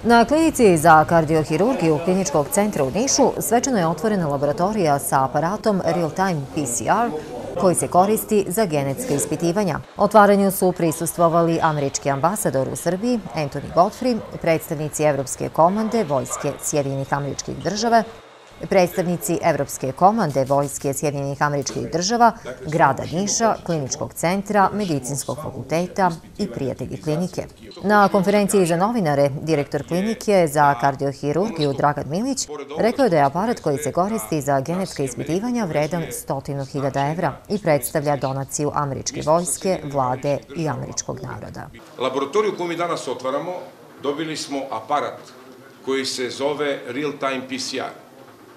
Na klinici za kardiohirurgiju Kliničkog centra u Nišu svečano je otvorena laboratorija sa aparatom Real-Time PCR koji se koristi za genetska ispitivanja. Otvaranju su prisustvovali američki ambasador u Srbiji Anthony Godfrey, predstavnici Evropske komande Vojske Sjedinjenih Američkih Država, predstavnici Evropske komande Vojske Sjedinjenih Američkih Država, grada Niša, Kliničkog centra, Medicinskog fakulteta i prijatelji klinike. Na konferenciji za novinare, direktor klinike za kardiohirurgiju Dragan Milić rekao je da je aparat koji se koristi za genetska ispitivanja vredan 100.000 evra i predstavlja donaciju američke vojske, vlade i američkog naroda. Laboratoriju koju mi danas otvaramo dobili smo aparat koji se zove Real-Time PCR.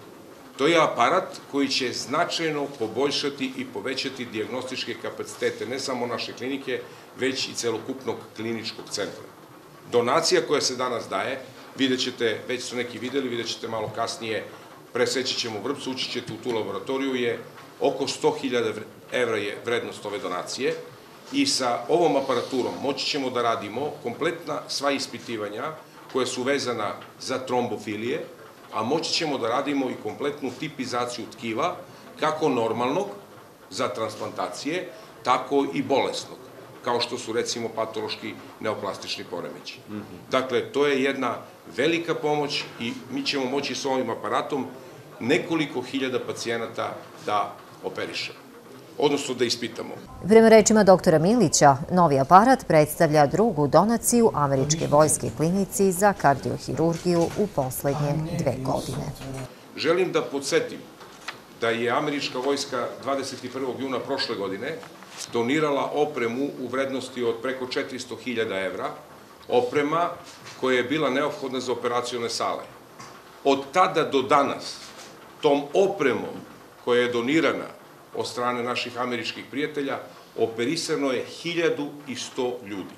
To je aparat koji će značajno poboljšati i povećati dijagnostičke kapacitete ne samo naše klinike, već i celokupnog kliničkog centra. Donacija koja se danas daje, vidjet ćete, već su neki videli, vidjet ćete malo kasnije, preseći ćemo vrpcu, ući ćete u tu laboratoriju, je oko 100.000 evra je vrednost ove donacije i sa ovom aparaturom moći ćemo da radimo kompletna sva ispitivanja koja su vezana za trombofilije, a moći ćemo da radimo i kompletnu tipizaciju tkiva, kako normalnog za transplantacije, tako i bolesnog, kao što su recimo patološki neoplastični poremeći. Dakle, to je jedna velika pomoć i mi ćemo moći s ovim aparatom nekoliko hiljada pacijenata da operišemo, odnosno da ispitamo. Prema rečima doktora Milića, novi aparat predstavlja drugu donaciju američke vojske klinici za kardiohirurgiju u poslednje 2 godine. Želim da podsjetim da je američka vojska 21. juna prošle godine donirala opremu u vrednosti od preko 400.000 evra, oprema koja je bila neophodna za operacione sale. Od tada do danas tom opremom koja je donirana od strane naših američkih prijatelja, operisano je 1100 ljudi.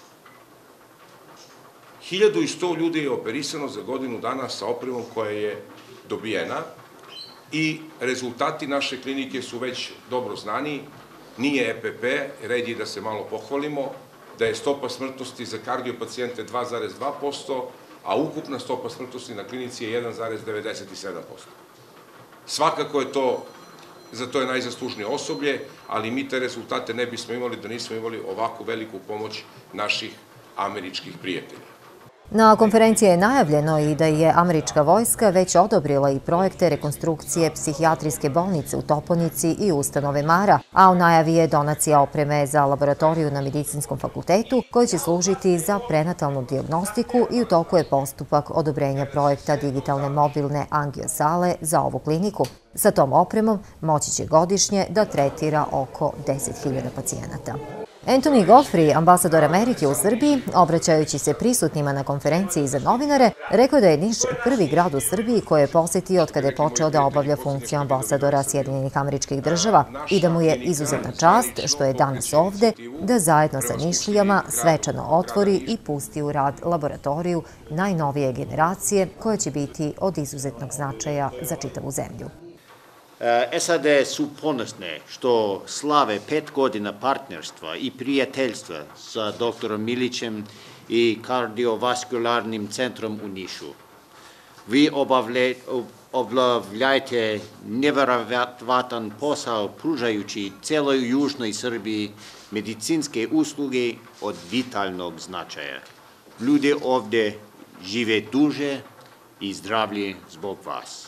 1100 ljudi je operisano za godinu dana sa opremom koja je dobijena i rezultati naše klinike su već dobro znani. Nije EPP, red je da se malo pohvalimo, da je stopa smrtnosti za kardiopacijente 2,2%, a ukupna stopa smrtnosti na klinici je 1,97%. Svakako je to, za to je najzaslužnije osoblje, ali mi te rezultate ne bismo imali da nismo imali ovako veliku pomoć naših američkih prijatelja. Na konferenciji je najavljeno i da je američka vojska već odobrila i projekte rekonstrukcije psihijatrijske bolnice u Toponici i ustanove Mara, a u najavi je donacija opreme za laboratoriju na Medicinskom fakultetu koji će služiti za prenatalnu dijagnostiku i u toku je postupak odobrenja projekta digitalne mobilne angiosale za ovu kliniku. Sa tom opremom moći će godišnje da tretira oko 10.000 pacijenata. Anthony Godfrey, ambasador Amerike u Srbiji, obraćajući se prisutnima na konferenciji za novinare, rekao da je Niš prvi grad u Srbiji koji je posetio od kada je počeo da obavlja funkciju ambasadora Sjedinjenih Američkih Država i da mu je izuzetna čast što je danas ovde da zajedno sa Nišlijama svečano otvori i pusti u rad laboratoriju najnovije generacije koja će biti od izuzetnog značaja za čitavu zemlju. SAD su ponosne što slave 5 godina partnerstva i prijateljstva sa doktorom Milićem i kardiovaskularnim centrom u Nišu. Vi obavljajte nevjerovatan posao pružajući celoj južnoj Srbiji medicinske usluge od vitalnog značaja. Ljudi ovde žive duže i zdravlje zbog vas.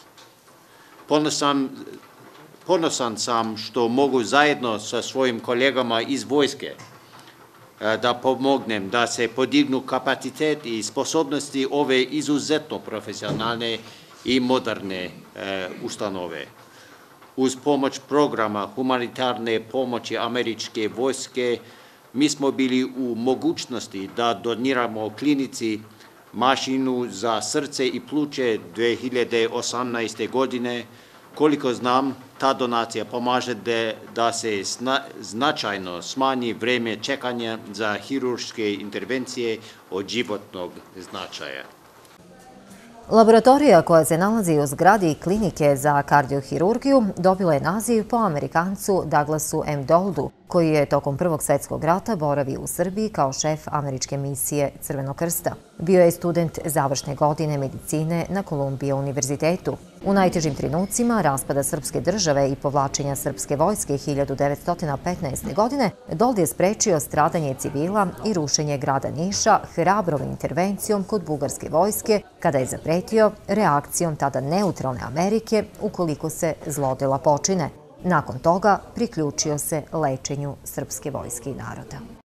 Ponosan sam što mogu zajedno sa svojim kolegama iz vojske da pomognem da se podignu kapacitet i sposobnosti ove izuzetno profesionalne i moderne ustanove. Uz pomoć programa humanitarne pomoći američke vojske, mi smo bili u mogućnosti da doniramo klinici mašinu za srce i pluće 2018. godine. Koliko znam, ta donacija pomaže da se značajno smanji vreme čekanja za hirurške intervencije od životnog značaja. Laboratorija koja se nalazi u zgradi klinike za kardiohirurgiju dobila je naziv po Amerikancu Douglasu M. Doldu, koji je tokom Prvog svjetskog rata boravio u Srbiji kao šef američke misije Crvenog krsta. Bio je student završne godine medicine na Kolumbija univerzitetu. U najtežim trenucima raspada srpske države i povlačenja srpske vojske 1915. godine Dold je sprečio stradanje civila i rušenje grada Niša hrabrom intervencijom kod bugarske vojske kada je zapretio reakcijom tada neutralne Amerike ukoliko se zlodela počine. Nakon toga priključio se lečenju srpske vojske i naroda.